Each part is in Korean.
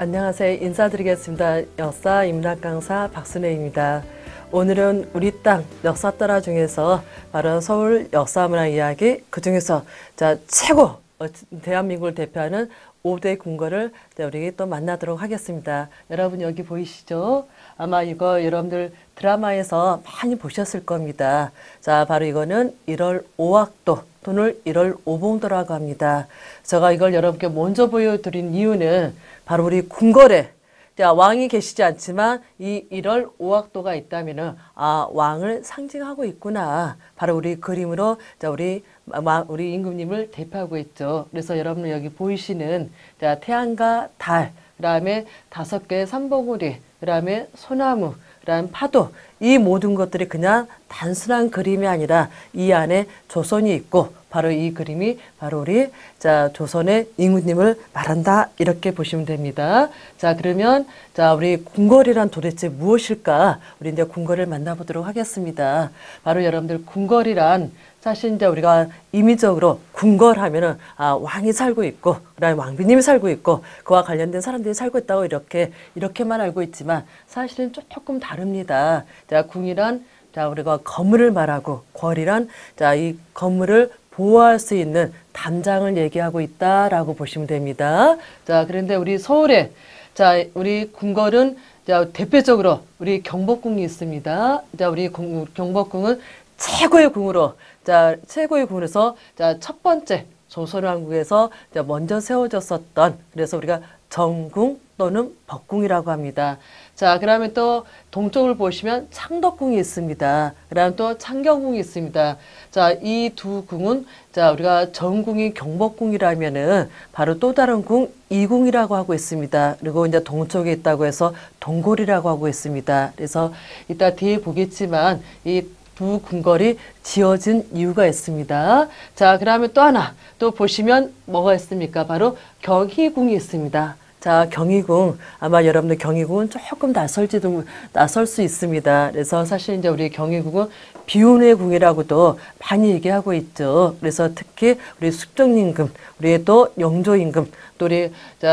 안녕하세요. 인사드리겠습니다. 역사 인문학 강사 박순혜입니다. 오늘은 우리 땅 역사 따라 중에서 바로 서울 역사문화 이야기, 그 중에서 최고 대한민국을 대표하는 5대 궁궐을 우리 또 만나도록 하겠습니다. 여러분 여기 보이시죠? 아마 이거 여러분들 드라마에서 많이 보셨을 겁니다. 자, 바로 이거는 1월 5학도 또는 1월 오봉도라고 합니다. 제가 이걸 여러분께 먼저 보여드린 이유는 바로 우리 궁궐에 왕이 계시지 않지만 이 1월 5학도가 있다면은 왕을 상징하고 있구나. 바로 우리 그림으로 우리 임금님을 대표하고 있죠. 그래서 여러분 여기 보이시는 태양과 달, 그다음에 5개의 삼봉우리, 그다음에 소나무, 그다음 파도, 이 모든 것들이 그냥 단순한 그림이 아니라 이 안에 조선이 있고 바로 이 그림이 바로 우리 조선의 임금님을 말한다, 이렇게 보시면 됩니다. 자, 그러면 우리 궁궐이란 도대체 무엇일까? 우리 이제 궁궐을 만나보도록 하겠습니다. 바로 여러분들 궁궐이란 사실 이제 우리가 임의적으로 궁궐하면은 왕이 살고 있고 그다음에 왕비님이 살고 있고 그와 관련된 사람들이 살고 있다고 이렇게만 알고 있지만 사실은 조금 다릅니다. 궁이란 우리가 건물을 말하고 궐이란 이 건물을 보호할 수 있는 담장을 얘기하고 있다라고 보시면 됩니다. 자, 그런데 우리 서울에 우리 궁궐은 대표적으로 우리 경복궁이 있습니다. 우리 경복궁은 최고의 궁으로 최고의 궁으로서 첫 번째 조선왕국에서 먼저 세워졌었던, 그래서 우리가 정궁 또는 법궁이라고 합니다. 자, 그러면 또 동쪽을 보시면 창덕궁이 있습니다. 그다음 또 창경궁이 있습니다. 자, 이 두 궁은 우리가 정궁이 경복궁이라면은 바로 또 다른 궁 이궁이라고 하고 있습니다. 그리고 이제 동쪽에 있다고 해서 동골이라고 하고 있습니다. 그래서 이따 뒤에 보겠지만 이 두 궁궐이 지어진 이유가 있습니다. 자, 그러면 또 하나 또 보시면 뭐가 있습니까? 바로 경희궁이 있습니다. 자, 경희궁, 아마 여러분들 경희궁은 조금 낯설 수 있습니다. 그래서 사실 이제 우리 경희궁은 비운의 궁이라고도 많이 얘기하고 있죠. 그래서 특히 우리 숙정임금, 우리 또 영조임금, 또 우리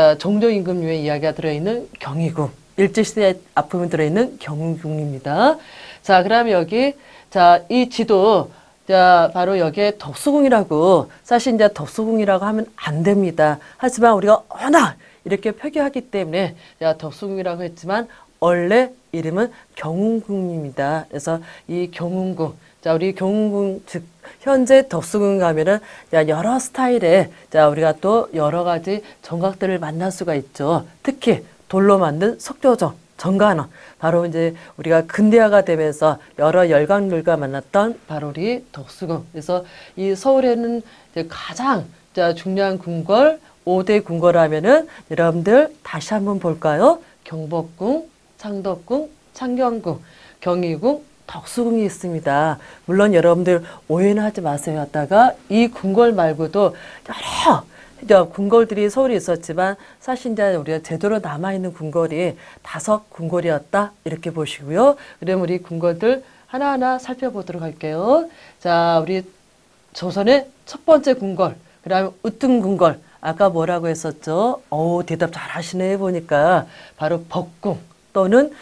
정조임금님의 이야기가 들어있는 경희궁, 일제시대 아픔이 들어있는 경희궁입니다. 자, 그러면 여기 이 지도, 바로 여기에 덕수궁이라고, 사실 이제 덕수궁이라고 하면 안 됩니다. 하지만 우리가 워낙 이렇게 표기하기 때문에 덕수궁이라고 했지만 원래 이름은 경운궁입니다. 그래서 이 경운궁, 우리 경운궁 즉 현재 덕수궁 가면은 여러 스타일의 우리가 또 여러 가지 정각들을 만날 수가 있죠. 특히 돌로 만든 석조정, 정관원, 바로 이제 우리가 근대화가 되면서 여러 열강들과 만났던 바로 우리 덕수궁. 그래서 이 서울에는 이제 가장 중요한 궁궐, 5대 궁궐 하면은 여러분들 다시 한번 볼까요? 경복궁, 창덕궁, 창경궁, 경희궁, 덕수궁이 있습니다. 물론 여러분들 오해는 하지 마세요. 하다가 이 궁궐 말고도 여러 궁궐들이 서울에 있었지만 사실 이제 우리가 제대로 남아있는 궁궐이 5 궁궐이었다, 이렇게 보시고요. 그럼 우리 궁궐들 하나하나 살펴보도록 할게요. 자, 우리 조선의 첫 번째 궁궐, 그 다음에 으뜸궁궐, 아까 뭐라고 했었죠? 대답 잘 하시네 보니까 바로 법궁 또는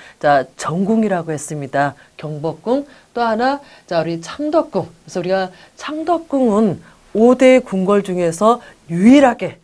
정궁이라고 했습니다. 경복궁, 또 하나 우리 창덕궁. 그래서 우리가 창덕궁은 5대 궁궐 중에서 유일하게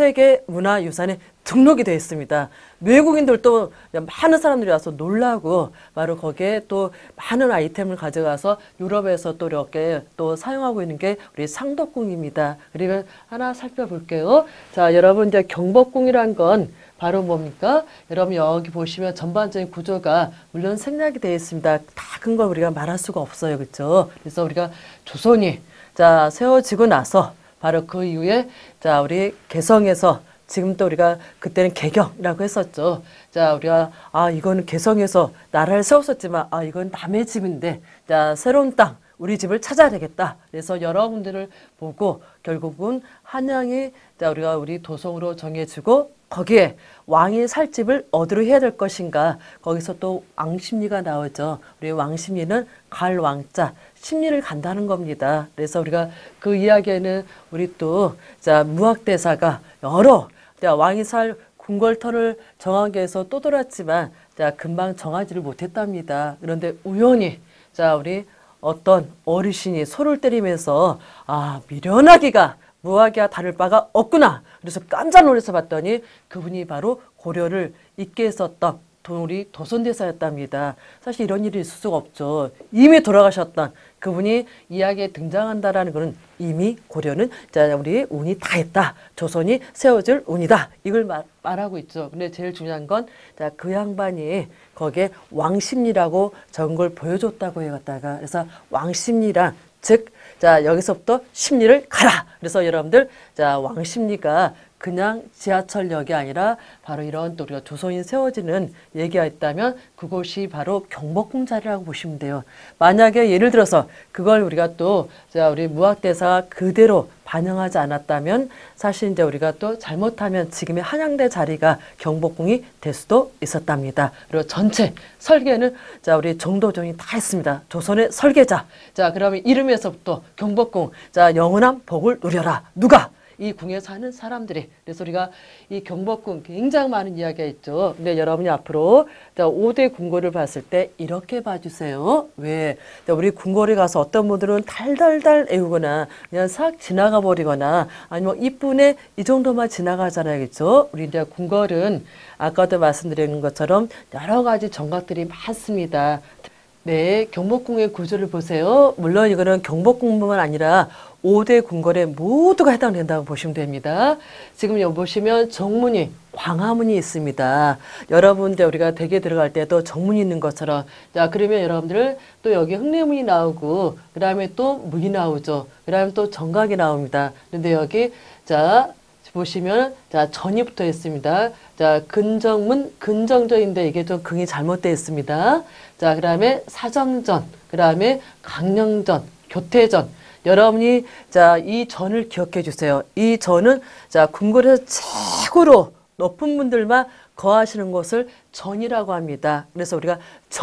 세계문화유산에 등록이 되어 있습니다. 외국인들도 많은 사람들이 와서 놀라고 바로 거기에 또 많은 아이템을 가져가서 유럽에서 또 이렇게 또 사용하고 있는 게 우리 창덕궁입니다. 그리고 하나 살펴볼게요. 자, 여러분 이제 경복궁이란 건 바로 뭡니까? 여러분 여기 보시면 전반적인 구조가 물론 생략이 되어 있습니다. 다 큰 걸 우리가 말할 수가 없어요. 그렇죠? 그래서 우리가 조선이 세워지고 나서 바로 그 이후에 우리 개성에서 지금 또 우리가 그때는 개경이라고 했었죠. 우리가 이거는 개성에서 나라를 세웠었지만 이건 남의 집인데 새로운 땅, 우리 집을 찾아야 되겠다. 그래서 여러분들을 보고 결국은 한양이 우리가 우리 도성으로 정해지고 거기에 왕이 살 집을 어디로 해야 될 것인가. 거기서 또 왕십리가 나오죠. 우리 왕십리는 갈 왕자, 심리를 간다는 겁니다. 그래서 우리가 그 이야기에는 우리 또 무학대사가 여러 왕이 살 궁궐터를 정하기 위해서 또 돌았지만 자, 금방 정하지를 못했답니다. 그런데 우연히 자, 우리 어떤 어르신이 소를 때리면서 미련하기가 무하기와 다를 바가 없구나. 그래서 깜짝 놀라서 봤더니 그분이 바로 고려를 잇게 했었던 우리 도선대사였답니다. 사실 이런 일이 있을 수가 없죠. 이미 돌아가셨던 그분이 이야기에 등장한다라는 것은 이미 고려는 자, 우리 운이 다 했다. 조선이 세워질 운이다. 이걸 말하고 있죠. 근데 제일 중요한 건 자, 그 양반이 거기에 왕십리라고 적은 걸 보여줬다고 해갔다가 그래서 왕십리란 즉 자, 여기서부터 십리를 가라. 그래서 여러분들 자, 왕십리가 그냥 지하철역이 아니라 바로 이런 또 우리가 조선이 세워지는 얘기가 있다면 그곳이 바로 경복궁 자리라고 보시면 돼요. 만약에 예를 들어서 그걸 우리가 또 자, 우리 무학대사가 그대로 반영하지 않았다면 사실 이제 우리가 또 잘못하면 지금의 한양대 자리가 경복궁이 될 수도 있었답니다. 그리고 전체 설계는 자, 우리 정도전이 다 했습니다. 조선의 설계자. 자, 그러면 이름에서부터 경복궁. 자, 영원한 복을 누려라. 누가? 이 궁에 사는 사람들이. 그래서 우리가 이 경복궁 굉장히 많은 이야기가 있죠. 근데 여러분이 앞으로 5대 궁궐을 봤을 때 이렇게 봐주세요. 왜? 우리 궁궐에 가서 어떤 분들은 달달달 애우거나 그냥 싹 지나가 버리거나 아니면 이쁜에 이 정도만 지나가잖아요. 그렇죠? 우리 이제 궁궐은 아까도 말씀드린 것처럼 여러 가지 정각들이 많습니다. 네, 경복궁의 구조를 보세요. 물론 이거는 경복궁뿐만 아니라 5대 궁궐에 모두가 해당된다고 보시면 됩니다. 지금 여기 보시면 정문이, 광화문이 있습니다. 여러분들 우리가 댁에 들어갈 때도 정문이 있는 것처럼 자, 그러면 여러분들 또 여기 흥례문이 나오고 그 다음에 또 문이 나오죠. 그 다음에 또 정각이 나옵니다. 그런데 여기 자 보시면 자 전이 붙어 있습니다. 자 근정문 근정전인데 이게 좀 긍이 잘못되어 있습니다. 자 그다음에 사정전, 그다음에 강령전, 교태전. 여러분이 자 이 전을 기억해 주세요. 이 전은 자 궁궐에서 최고로 높은 분들만 거하시는 곳을 전이라고 합니다. 그래서 우리가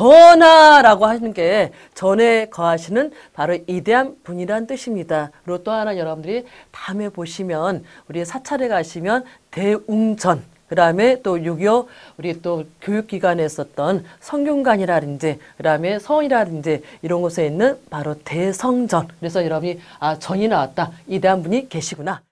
전하라고 하는 게 전에 거하시는 바로 이대한 분이란 뜻입니다. 그리고 또 하나 여러분들이 다음에 보시면 우리 사찰에 가시면 대웅전, 그 다음에 또 6.25 우리 또 교육기관에 있었던 성균관이라든지 그 다음에 서원이라든지 이런 곳에 있는 바로 대성전. 그래서 여러분이 전이 나왔다. 이대한 분이 계시구나.